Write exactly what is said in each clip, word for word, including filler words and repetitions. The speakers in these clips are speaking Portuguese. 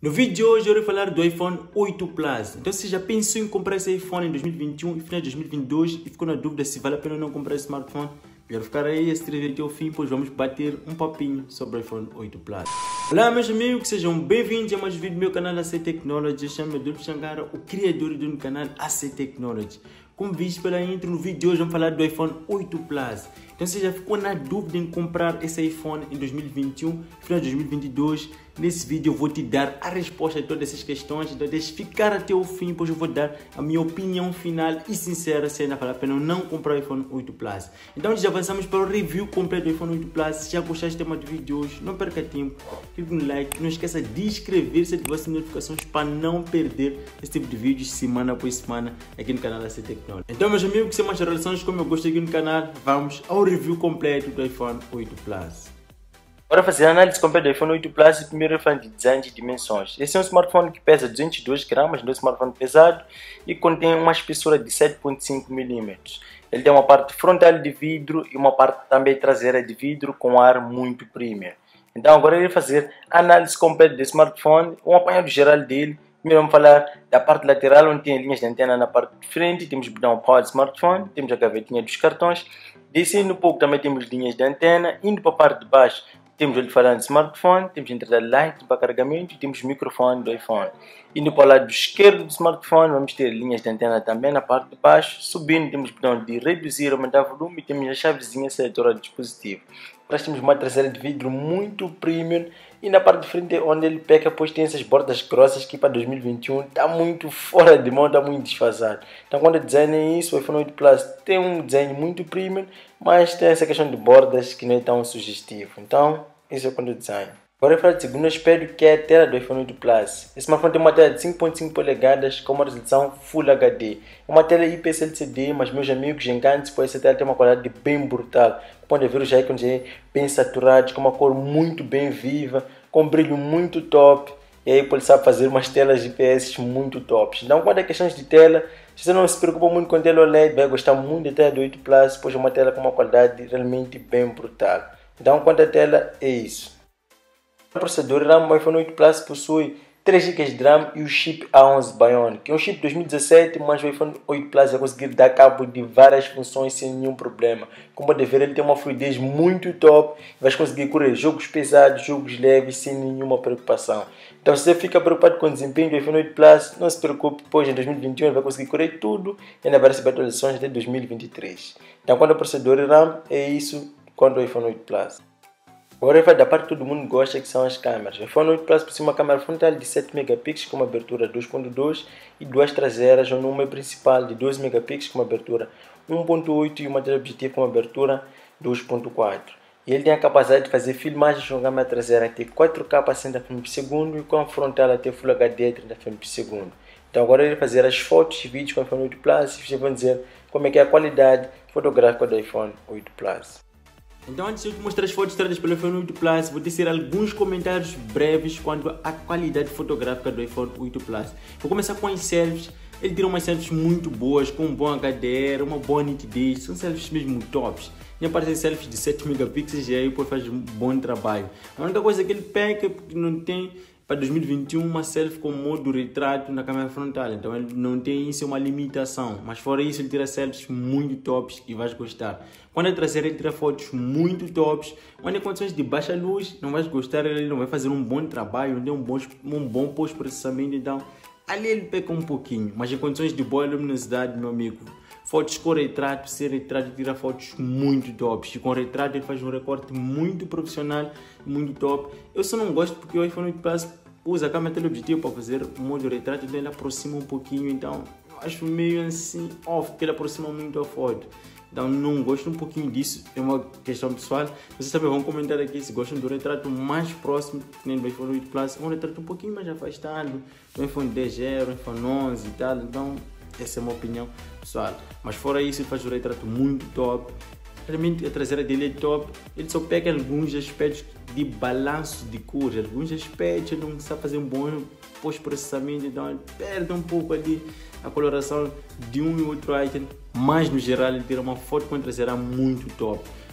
No vídeo de hoje eu irei falar do iPhone oito Plus. Então se já pensou em comprar esse iPhone em dois mil e vinte e um e final de dois mil e vinte e dois e ficou na dúvida se vale a pena ou não comprar esse smartphone, melhor ficar aí e se inscrever até o fim, pois vamos bater um papinho sobre o iPhone oito Plus. Olá meus amigos, sejam bem-vindos a mais um vídeo do meu canal A C Technology. Eu chamo Adolfo Xangara, o criador do canal A C Technology. Como visto pela intro, no vídeo de hoje vamos falar do iPhone oito Plus. Então se já ficou na dúvida em comprar esse iPhone em dois mil e vinte e um, final de dois mil e vinte e dois, nesse vídeo eu vou te dar a resposta a todas essas questões. Então deixe ficar até o fim, pois eu vou dar a minha opinião final e sincera se ainda vale a pena ou não comprar o iPhone oito Plus. Então já avançamos para o review completo do iPhone oito Plus. Se já gostaste do tema do vídeo de hoje, não perca tempo, clique no like, não esqueça de inscrever-se e ativar as notificações para não perder esse tipo de vídeos semana após semana aqui no canal A C Technology. Então meus amigos, sem mais relações, como eu gosto aqui no canal, vamos ao review completo do iPhone oito Plus. Para fazer a análise completa do iPhone oito Plus, primeiro falando de design de dimensões. Esse é um smartphone que pesa duzentos e dois gramas, não é um smartphone pesado, e contém uma espessura de sete vírgula cinco milímetros. Ele tem uma parte frontal de vidro e uma parte também traseira de vidro com ar muito premium. Então agora eu irei fazer a análise completa do smartphone, um apanhado geral dele. Primeiro vamos falar da parte lateral, onde tem linhas de antena na parte de frente, temos o botão Power de Smartphone, temos a gavetinha dos cartões. Descendo um pouco também temos linhas de antena, indo para a parte de baixo temos o alto-falante de smartphone, temos a entrada Lightning para carregamento e temos o microfone do iPhone. Indo para o lado esquerdo do smartphone vamos ter linhas de antena também na parte de baixo. Subindo temos o botão de reduzir ou aumentar o volume e temos a chavezinha seletora do dispositivo. Atrás temos uma traseira de vidro muito premium e na parte de frente onde ele peca, pois tem essas bordas grossas que para dois mil e vinte e um está muito fora de mão, está muito desfasado. Então quando o design é isso, o iPhone oito Plus tem um design muito premium, mas tem essa questão de bordas que não é tão sugestivo. Então isso é quando o design. Agora eu falo do segundo aspecto, que é a tela do iPhone oito Plus. Esse smartphone tem uma tela de cinco vírgula cinco polegadas com uma resolução Full H D. É uma tela I P S L C D, mas meus amigos enganem-se, pois essa tela tem uma qualidade bem brutal. Podem ver os ícones aí bem saturados, com uma cor muito bem viva, com um brilho muito top. E aí ele sabe fazer umas telas I P S muito tops. Então quando é questões de tela, se você não se preocupa muito com tela O L E D, vai gostar muito da tela do oito Plus, pois é uma tela com uma qualidade realmente bem brutal. Então quanto à tela, é isso. O processador RAM do iPhone oito Plus possui três gigas de RAM e o chip A onze Bionic. É um chip de dois mil e dezessete, mas o iPhone oito Plus vai conseguir dar cabo de várias funções sem nenhum problema. Como pode ver, ele tem uma fluidez muito top. Vai conseguir correr jogos pesados, jogos leves, sem nenhuma preocupação. Então se você fica preocupado com o desempenho do iPhone oito Plus, não se preocupe, pois em dois mil e vinte e um ele vai conseguir correr tudo e ainda vai receber atualizações até dois mil e vinte e três. Então quando o processador RAM, é isso quanto ao iPhone oito Plus. Agora vai da parte que todo mundo gosta, que são as câmeras. O iPhone oito Plus possui uma câmera frontal de sete megapixels com uma abertura dois ponto dois e duas traseiras, um número principal de doze megapixels com uma abertura um ponto oito e uma teleobjetivo com uma abertura dois ponto quatro. E ele tem a capacidade de fazer filmagens com a câmera traseira até quatro K a sessenta frames por segundo e com a frontal até Full H D a trinta frames por segundo. Então agora ele vai fazer as fotos e vídeos com o iPhone oito Plus e vocês vão dizer como é que é a qualidade fotográfica do iPhone oito Plus. Então antes de eu te mostrar as fotos tiradas pelo iPhone oito Plus, vou tecer alguns comentários breves quanto à qualidade fotográfica do iPhone oito Plus. Vou começar com as selfies. Ele tira umas selfies muito boas, com um bom H D R, uma boa nitidez, são selfies mesmo tops. E aparecem selfies de sete megapixels e aí pô, faz um bom trabalho. A única coisa que ele peca é porque não tem para dois mil e vinte e um uma selfie com modo retrato na câmera frontal, então ele não tem isso, é uma limitação, mas fora isso ele tira selfies muito tops e vais gostar. Quando é traseiro ele tira fotos muito tops, quando em condições de baixa luz não vais gostar, ele não vai fazer um bom trabalho, não tem um bom, um bom pós-processamento, então ali ele peca um pouquinho, mas em condições de boa luminosidade, meu amigo, fotos com retrato, se retrato tira fotos muito tops. E com retrato ele faz um recorte muito profissional, muito top. Eu só não gosto porque o iPhone oito Plus usa a câmera teleobjetivo para fazer o modo retrato, então ele aproxima um pouquinho, então eu acho meio assim off, porque ele aproxima muito a foto. Então não gosto um pouquinho disso, é uma questão pessoal. Vocês também vão comentar aqui se gostam do retrato mais próximo, nem do iPhone oito Plus, um retrato um pouquinho mais afastado, do iPhone dez R, iPhone onze e tal, então essa é uma opinião pessoal. Mas fora isso ele faz um retrato muito top. Realmente a traseira dele é top. Ele só pega alguns aspectos de balanço de cores, alguns aspectos ele não sabe fazer um bom pós-processamento, então ele perde um pouco ali a coloração de um e outro item, mas no geral ele tira uma foto com a traseira muito top.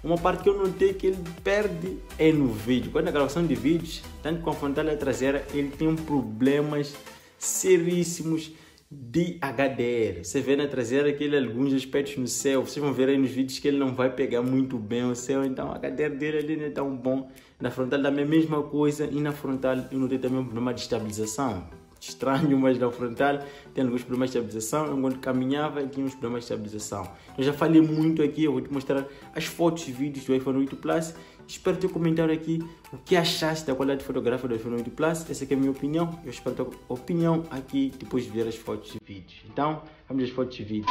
Uma parte que eu notei que ele perde é no vídeo. Quando a gravação de vídeos, tanto com a frontal e a traseira, ele tem problemas seríssimos de H D R. Você vê na traseira que ele alguns aspectos no céu, vocês vão ver aí nos vídeos que ele não vai pegar muito bem o céu, então o H D R dele ali não é tão bom. Na frontal também a mesma coisa, e na frontal eu notei também um problema de estabilização. Estranho, mas na frontal tem alguns problemas de estabilização. Enquanto caminhava ele tinha uns problemas de estabilização. Eu já falei muito aqui, eu vou te mostrar as fotos e vídeos do iPhone oito Plus. Espero teu comentário aqui, o que achaste da qualidade fotográfica do iPhone oito Plus. Essa aqui é a minha opinião, eu espero tua opinião aqui depois de ver as fotos e vídeos. Então, vamos às fotos e vídeos.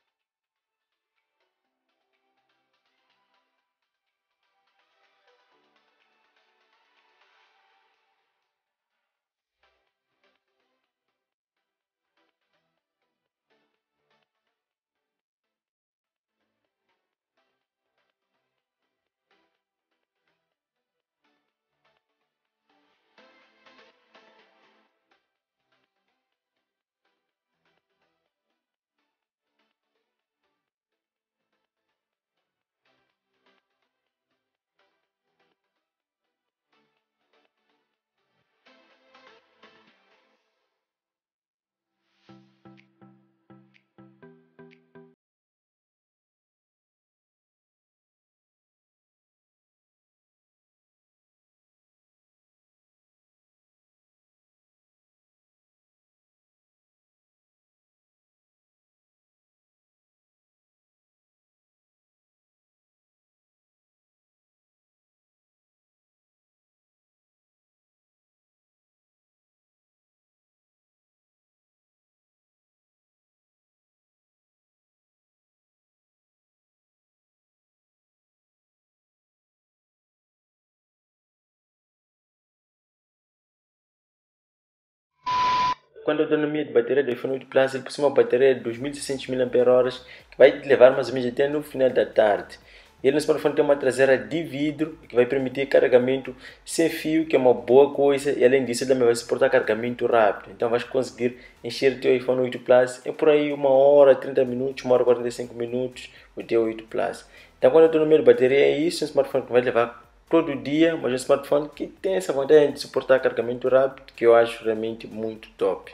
Quando a autonomia de bateria do iPhone oito Plus, ele possui uma bateria de dois mil e seiscentos miliampères-hora que vai te levar mais ou menos até no final da tarde. Ele no smartphone tem uma traseira de vidro que vai permitir carregamento sem fio, que é uma boa coisa, e além disso ele também vai suportar carregamento rápido. Então vais conseguir encher o teu iPhone oito Plus em por aí uma hora, trinta minutos, uma hora e quarenta e cinco minutos o teu oito Plus. Então quando a autonomia de bateria é isso, um smartphone que vai levar todo dia, mas um smartphone que tem essa vantagem de suportar carregamento rápido, que eu acho realmente muito top.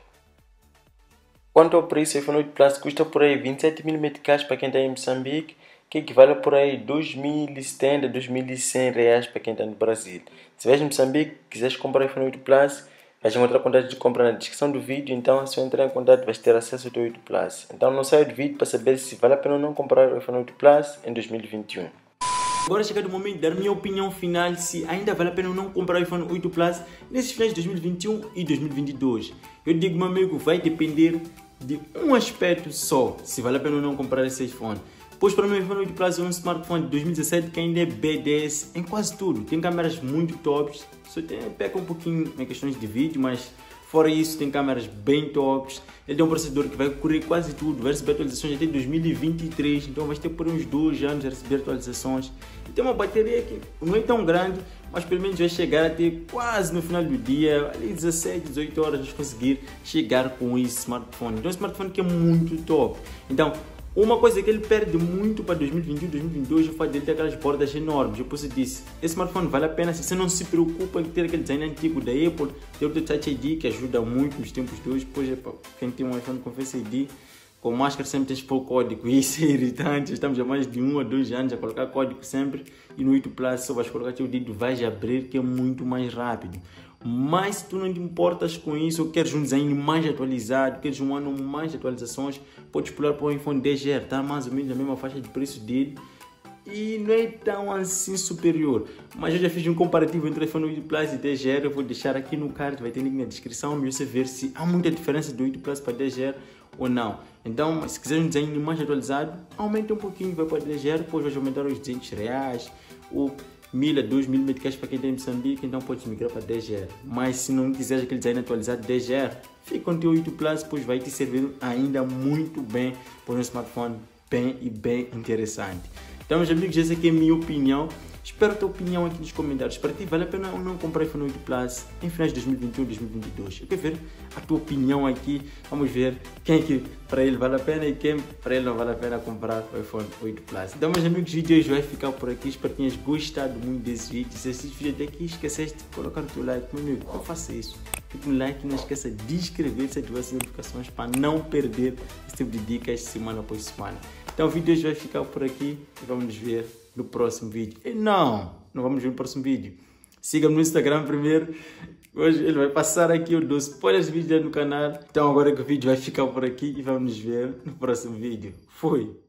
Quanto ao preço, o iPhone oito Plus custa por aí vinte e sete mil meticais para quem está em Moçambique, que equivale a por aí dois mil e setenta, dois mil e cem reais para quem está no Brasil. Se vais em Moçambique e quiseres comprar o iPhone oito Plus, vais encontrar contato de compra na descrição do vídeo, então se eu entrar em contato vais ter acesso ao teu oito Plus. Então não saia do vídeo para saber se vale a pena ou não comprar o iPhone oito Plus em dois mil e vinte e um. Agora chega o momento de dar minha opinião final se ainda vale a pena ou não comprar o iPhone oito Plus nesses finais de dois mil e vinte e um e dois mil e vinte e dois. Eu digo, meu amigo, vai depender de um aspecto só, se vale a pena ou não comprar esse iPhone. Pois para mim o iPhone oito Plus é um smartphone de dois mil e dezessete que ainda é B dez em quase tudo. Tem câmeras muito tops, só tem, peca um pouquinho em questões de vídeo, mas fora isso tem câmeras bem tops. Ele tem um processador que vai cobrir quase tudo, vai receber atualizações até dois mil e vinte e três, então vai ter por uns dois anos a receber atualizações. E tem uma bateria que não é tão grande, mas pelo menos vai chegar até quase no final do dia, ali dezessete, dezoito horas, vamos conseguir chegar com esse smartphone. Então é um smartphone que é muito top. Então, uma coisa que ele perde muito para dois mil e vinte e um, dois mil e vinte e dois é o fato dele ter aquelas bordas enormes. Eu posso dizer, esse smartphone vale a pena se você não se preocupa em ter aquele design antigo da Apple, ter o Touch I D que ajuda muito nos tempos de hoje. Pois é, quem tem um iPhone com Face I D, com máscara sempre tens que pôr código, e isso é irritante. Estamos há mais de um a dois anos a colocar código sempre, e no oito Plus só vais colocar teu dedo, vais abrir, que é muito mais rápido. Mas se tu não te importas com isso, ou queres um design mais atualizado, queres um ano mais de atualizações, podes pular para o iPhone dez R, está mais ou menos na mesma faixa de preço dele e não é tão assim superior. Mas eu já fiz um comparativo entre o iPhone oito Plus e dez R, eu vou deixar aqui no card, vai ter link na descrição para você ver se há muita diferença do oito Plus para dez R ou não. Então, se quiser um design mais atualizado, aumenta um pouquinho, vai para dez R, depois vai aumentar os duzentos reais, ou mil a dois mil meticais para quem tem Moçambique, então podes migrar para dez R. Mas se não quiseres aquele design atualizado dez R, fica com o teu oito Plus, pois vai te servir ainda muito bem por um smartphone bem e bem interessante. Então, meus amigos, essa aqui é a minha opinião. Espero a tua opinião aqui nos comentários. Para ti, vale a pena ou não comprar iPhone oito Plus em finais de dois mil e vinte e um, dois mil e vinte e dois? Eu quero ver a tua opinião aqui. Vamos ver quem que para ele vale a pena e quem para ele não vale a pena comprar o iPhone oito Plus. Então, meus amigos, o vídeo hoje vai ficar por aqui. Espero que tenhas gostado muito desse vídeo. Se assiste o vídeo até aqui, esqueceste de colocar o teu like, meu amigo, não faça isso. Clique no like e não esqueça de inscrever-se e ativar as notificações para não perder esse tipo de dicas semana após semana. Então o vídeo hoje vai ficar por aqui e vamos nos ver no próximo vídeo. E não, não vamos ver no próximo vídeo. Siga-me no Instagram primeiro. Hoje ele vai passar aqui o doce spoilers vídeo no canal. Então agora que o vídeo vai ficar por aqui e vamos nos ver no próximo vídeo. Fui!